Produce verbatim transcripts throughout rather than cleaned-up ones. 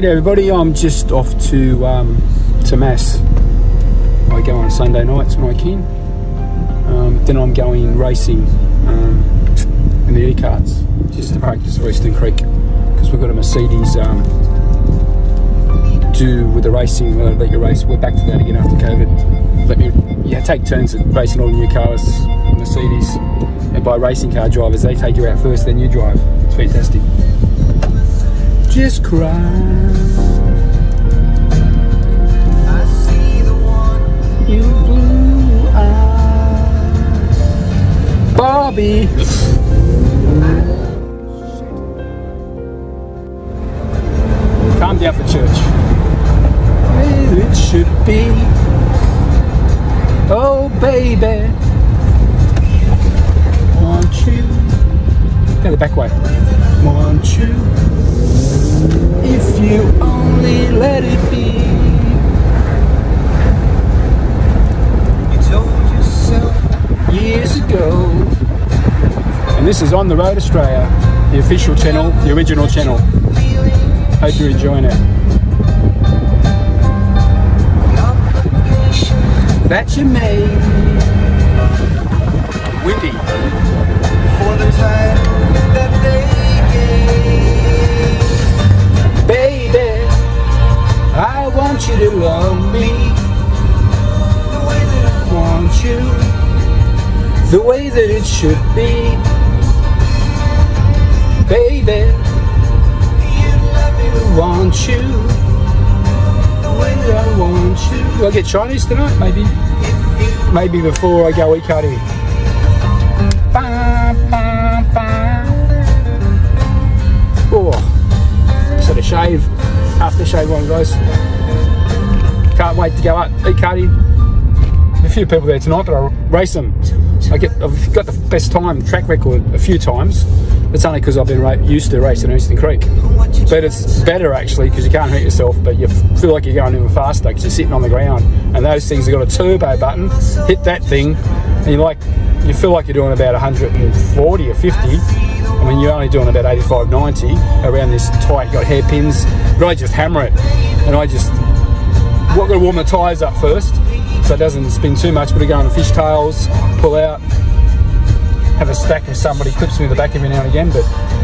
everybody, I'm just off to um, to Mass. I go on Sunday nights when I can. Um, then I'm going racing um, in the e-carts just to practice for Eastern Creek, because we've got a Mercedes um, do with the racing. We'll let you race. We're back to that again after COVID. Let me yeah take turns at racing all the new cars, Mercedes, and by racing car drivers, they take you out first, then you drive. It's fantastic. Just cry. I see the one you blue eyes, Bobby. Calm down for church. Where it should be. Oh baby, want you. Go the back way. Want you. If you only let it be. You told yourself years ago. And this is On the Road Australia, the official channel, the original channel. Hope you're enjoying it. That you made. Windy. For the time that they gave. Baby, I want you to love me the way that I want you, the way that it should be. Baby, I want you the way that I want you. Will I get Chinese tonight? Maybe. Maybe before I go e-karting. Oh, sort of shave, aftershave on guys. Can't wait to go out e-karting. A few people there tonight, but I'll race them. I get, I've got the best time track record a few times. It's only because I've been used to racing Eastern Creek. But it's better actually because you can't hurt yourself, but you feel like you're going even faster because you're sitting on the ground. And those things have got a turbo button. Hit that thing, and you like you feel like you're doing about one hundred forty or fifty. I mean, you're only doing about eighty-five, ninety around this tight. You got hairpins, but I just hammer it, and I just I've got to warm the tyres up first so it doesn't spin too much. But I go on the fishtails, pull out. Have a stack of somebody clips me in the back every now and again, but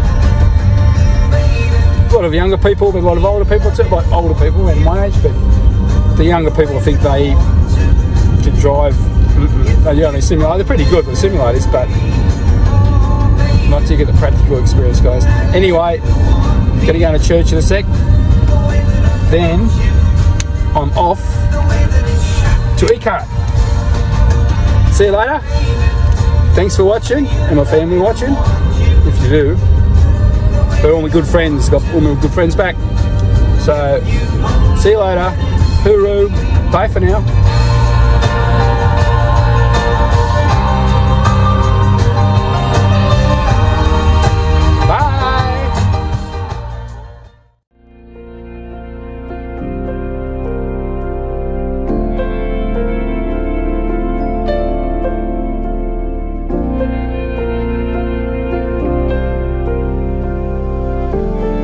a lot of younger people, but a lot of older people too, like older people in my age, but the younger people think they can drive, they only simulate, they're pretty good with simulators, but not to get the practical experience, guys. Anyway, gonna go to church in a sec, then I'm off to e-kart. See you later. Thanks for watching, and my family watching, if you do. But all my good friends, got all my good friends back. So, see you later. Hooroo. Bye for now.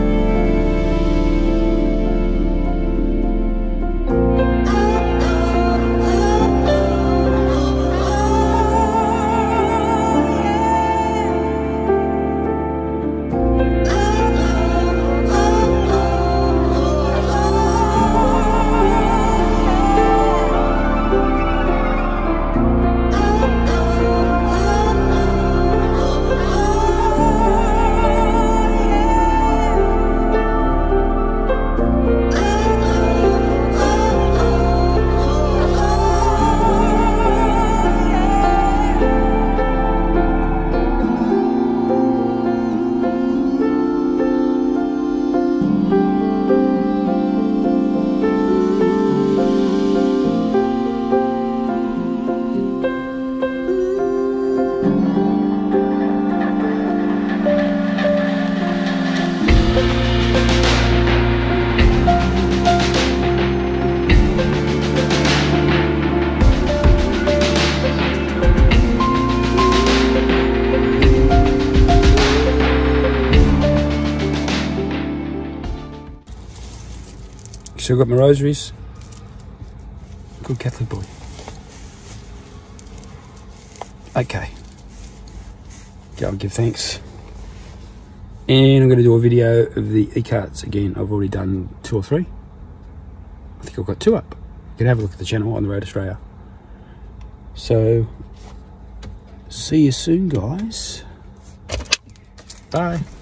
Oh, Still got my rosaries. Good Catholic boy. Okay. Go and give thanks. And I'm going to do a video of the e-carts again. I've already done two or three. I think I've got two up. You can have a look at the channel on the Road Australia. So, see you soon, guys. Bye.